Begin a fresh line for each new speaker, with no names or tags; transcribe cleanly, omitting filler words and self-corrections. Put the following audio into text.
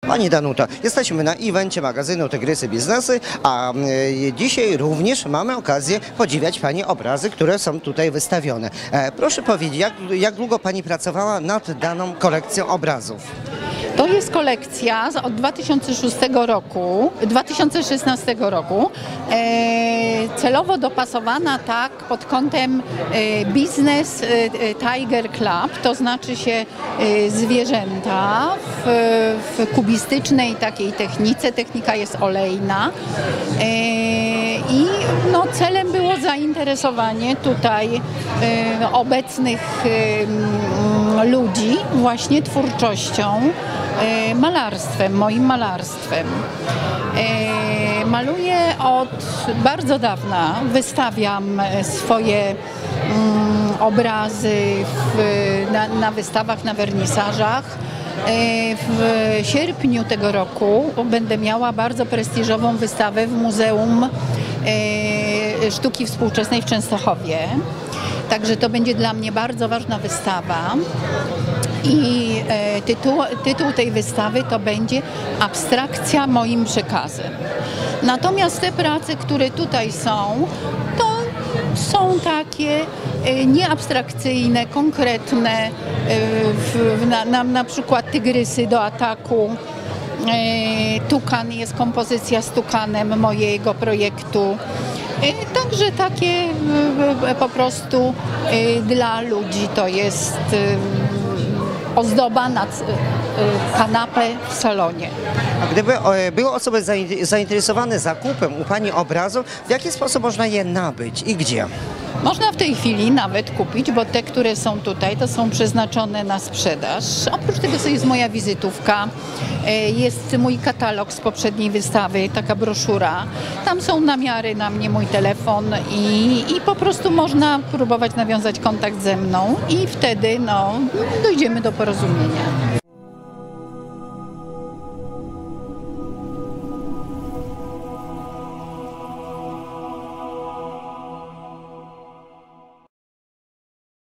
Pani Danuto, jesteśmy na evencie magazynu Tygrysy Biznesy, a dzisiaj również mamy okazję podziwiać Pani obrazy, które są tutaj wystawione. Proszę powiedzieć, jak długo Pani pracowała nad daną kolekcją obrazów?
To jest kolekcja od 2016 roku, celowo dopasowana tak pod kątem biznes Tiger Club, to znaczy się zwierzęta w kubistycznej takiej technice, technika jest olejna i no, celem było zainteresowanie tutaj obecnych ludzi właśnie twórczością, malarstwem, moim malarstwem. Maluję od bardzo dawna, wystawiam swoje obrazy na wystawach, na wernisażach. W sierpniu tego roku będę miała bardzo prestiżową wystawę w Muzeum Sztuki Współczesnej w Częstochowie. Także to będzie dla mnie bardzo ważna wystawa i tytuł tej wystawy to będzie Abstrakcja moim przekazem. Natomiast te prace, które tutaj są, to są takie nieabstrakcyjne, konkretne, na przykład tygrysy do ataku. Tukan, jest kompozycja z tukanem mojego projektu. Także takie po prostu dla ludzi to jest ozdoba na kanapę w salonie.
A gdyby były osoby zainteresowane zakupem u Pani obrazów, w jaki sposób można je nabyć i gdzie?
Można w tej chwili nawet kupić, bo te, które są tutaj, to są przeznaczone na sprzedaż. Oprócz tego jest moja wizytówka, jest mój katalog z poprzedniej wystawy, taka broszura. Tam są namiary na mnie, mój telefon i po prostu można próbować nawiązać kontakt ze mną i wtedy no, dojdziemy do porozumienia.